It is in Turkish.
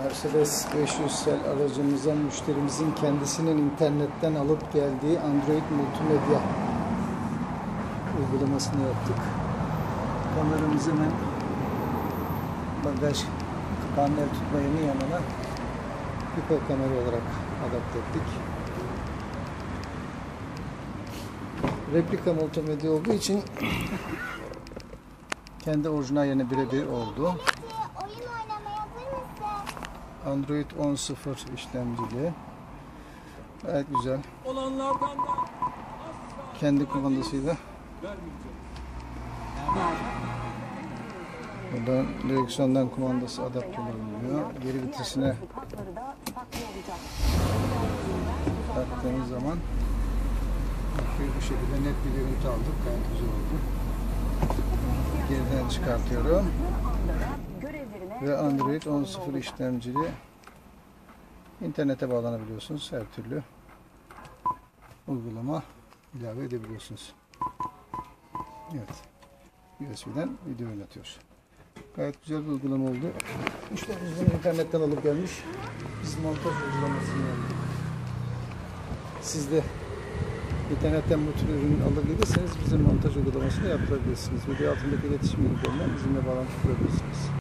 Mercedes 500 aracımıza müşterimizin kendisinin internetten alıp geldiği Android multimedya uygulamasını yaptık. Kameramızı hemen bagaj kapağının el tutma yerinin yanına pipo kamera olarak adapte ettik. Replika multimedya olduğu için kendi orijinal yerine birebir oldu. Android 10.0 işlemcili. Gayet güzel. Kendi kumandasıyla. Buradan direksiyondan kumandası adapte oluyor. Geri vitesine taktığımız zaman bu şekilde net bir görüntü aldık. Gayet güzel oldu. Geriden çıkartıyorum. Ve Android 10.0 işlemcili internete bağlanabiliyorsunuz. Her türlü uygulama ilave edebiliyorsunuz. Evet. USB'den video oynatıyor. Gayet güzel bir uygulama oldu. Müşterimiz bunu internetten alıp gelmiş. Biz montaj uygulamasını yaptık. Siz de internetten bu tür ürün alabilirseniz bizim montaj uygulamasını yaptırabilirsiniz. Video altındaki iletişim bilgilerinden bizimle bağlantı kurabilirsiniz.